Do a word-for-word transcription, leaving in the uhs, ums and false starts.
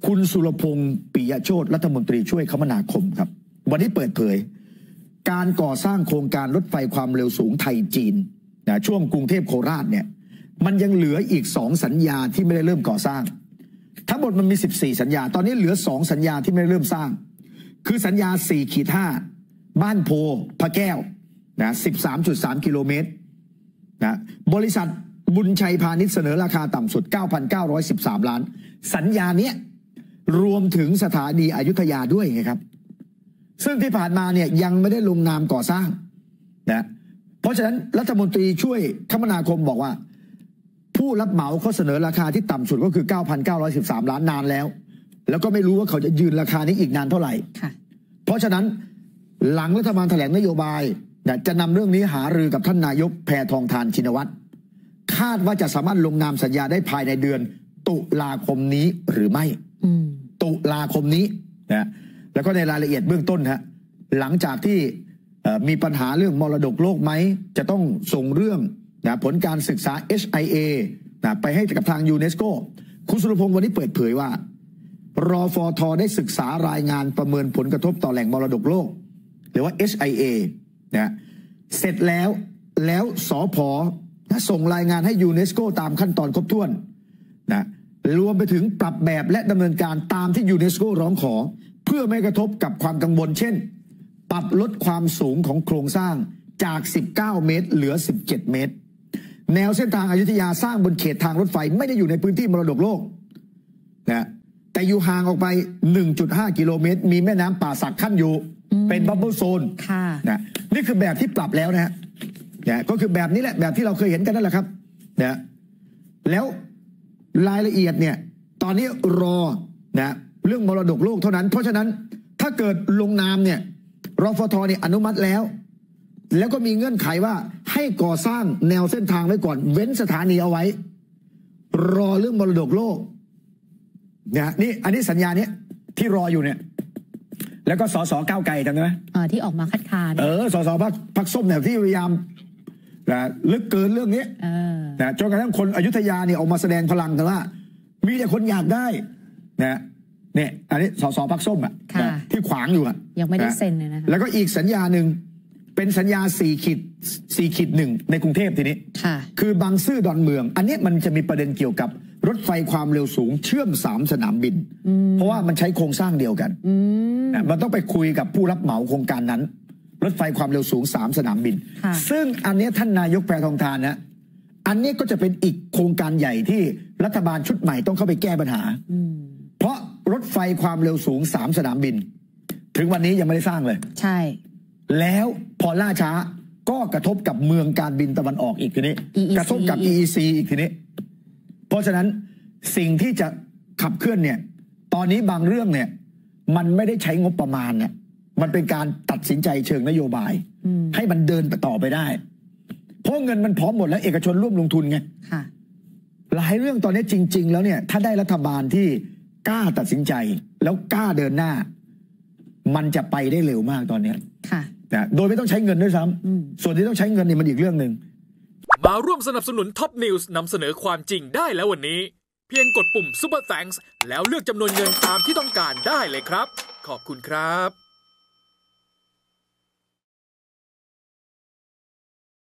คุณสุรพงษ์ปิยโชติรัฐมนตรีช่วยคมนาคมครับวันนี้เปิดเผยการก่อสร้างโครงการรถไฟความเร็วสูงไทยจีนนะช่วงกรุงเทพโคราชเนี่ยมันยังเหลืออีกสองสัญญาที่ไม่ได้เริ่มก่อสร้างทั้งหมดมันมีสิบสี่สัญญาตอนนี้เหลือสองสัญญาที่ไม่ได้เริ่มสร้างคือสัญญา สี่ขีดห้า บ้านโพพระแก้วนะ สิบสามจุดสาม กิโลเมตรนะบริษัทบุญชัยพาณิชย์เสนอราคาต่ำสุด เก้าพันเก้าร้อยสิบสาม ล้านสัญญาเนี้ยรวมถึงสถานีอยุธยาด้วยไงครับซึ่งที่ผ่านมาเนี่ยยังไม่ได้ลงนามก่อสร้างนะเพราะฉะนั้นรัฐมนตรีช่วยคมนาคมบอกว่าผู้รับเหมาเขาเสนอราคาที่ต่ำสุดก็คือ เก้าพันเก้าร้อยสิบสาม ล้านนานแล้วแล้วก็ไม่รู้ว่าเขาจะยืนราคานี้อีกนานเท่าไหร่เพราะฉะนั้นหลังรัฐบาลแถลงนโยบายจะนำเรื่องนี้หารือกับท่านนายกแพทองธารชินวัตรคาดว่าจะสามารถลงนามสัญญาได้ภายในเดือนตุลาคมนี้หรือไม่ตุลาคมนี้นะแล้วก็ในรายละเอียดเบื้องต้นฮะหลังจากที่มีปัญหาเรื่องมรดกโลกไหมจะต้องส่งเรื่องนะผลการศึกษา เอช ไอ เอ นะไปให้กับทางยูเนสโกคุณสุรพงษ์วันนี้เปิดเผยว่ารฟท.ได้ศึกษารายงานประเมินผลกระทบต่อแหล่งมรดกโลกหรือว่า เอช ไอ เอ นะเสร็จแล้วแล้วสผ.ส่งรายงานให้ยูเนสโกตามขั้นตอนครบถ้วนนะรวมไปถึงปรับแบบและดำเนินการตามที่ยูเนสโกร้องขอเพื่อไม่กระทบกับความกังวลเช่นปรับลดความสูงของโครงสร้างจากสิบเก้าเมตรเหลือสิบเจ็ดเมตรแนวเส้นทางอยุธยาสร้างบนเขตทางรถไฟไม่ได้อยู่ในพื้นที่มรดกโลกนะแต่อยู่ห่างออกไป หนึ่งจุดห้า กิโลเมตรมีแม่น้ำป่าสักขั้นอยู่เป็นบับเบิ้ลโซนนะนี่คือแบบที่ปรับแล้วนะฮะนะก็คือแบบนี้แหละแบบที่เราเคยเห็นกันนั่นแหละครับนะแล้วรายละเอียดเนี่ยตอนนี้รอนะเรื่องมรดกโลกเท่านั้นเพราะฉะนั้นถ้าเกิดลงนามเนี่ยรฟท.เนี่ยอนุมัติแล้วแล้วก็มีเงื่อนไขว่าให้ก่อสร้างแนวเส้นทางไว้ก่อนเว้นสถานีเอาไว้รอเรื่องมรดกโลกเนี่ยนี่อันนี้สัญญาเนี้ยที่รออยู่เนี่ยแล้วก็สสก้าวไกลจำได้ไหมอ่าที่ออกมาคัดค้านเออสสพรรคพรรคส้มเนี่ยที่พยายามนะลึกเกินเรื่องนี้นะจนกระทั่งคนอยุธยาเนี่ยออกมาแสดงพลังกันว่ามีแต่คนอยากได้นะเนี่ยอันนี้สสพรรคส้มอ่ะที่ขวางอยู่อ่ะยังไม่ได้เซ็นเลยนะแล้วก็อีกสัญญาหนึ่งเป็นสัญญาสี่ขีดสี่ขีดหนึ่งในกรุงเทพทีนี้คือบางซื่อดอนเมืองอันนี้มันจะมีประเด็นเกี่ยวกับรถไฟความเร็วสูงเชื่อมสามสนามบินเพราะว่ามันใช้โครงสร้างเดียวกันมันต้องไปคุยกับผู้รับเหมาโครงการนั้นรถไฟความเร็วสูงสามสนามบินซึ่งอันนี้ท่านนายกแพทองธารนะอันนี้ก็จะเป็นอีกโครงการใหญ่ที่รัฐบาลชุดใหม่ต้องเข้าไปแก้ปัญหาเพราะรถไฟความเร็วสูงสามสนามบินถึงวันนี้ยังไม่ได้สร้างเลยใช่แล้วพอล่าช้าก็กระทบกับเมืองการบินตะวันออกอีกทีนี้ อี อี ซี กระทบกับ อี อี ซี อีกทีนี้เพราะฉะนั้นสิ่งที่จะขับเคลื่อนเนี่ยตอนนี้บางเรื่องเนี่ยมันไม่ได้ใช้งบประมาณเนี่ยมันเป็นการตัดสินใจเชิงนโยบายให้มันเดินไปต่อไปได้เพราะเงินมันพร้อมหมดแล้วเอกชนร่วมลงทุนไงหลายเรื่องตอนนี้จริงๆแล้วเนี่ยถ้าได้รัฐบาลที่กล้าตัดสินใจแล้วกล้าเดินหน้ามันจะไปได้เร็วมากตอนนี้นะโดยไม่ต้องใช้เงินด้วยซ้ำส่วนที่ต้องใช้เงินนี่มันอีกเรื่องหนึ่งมาร่วมสนับสนุนท็อปนิวส์นำเสนอความจริงได้แล้ววันนี้เพียงกดปุ่ม Super Thanks แล้วเลือกจำนวนเงินตามที่ต้องการได้เลยครับขอบคุณครับ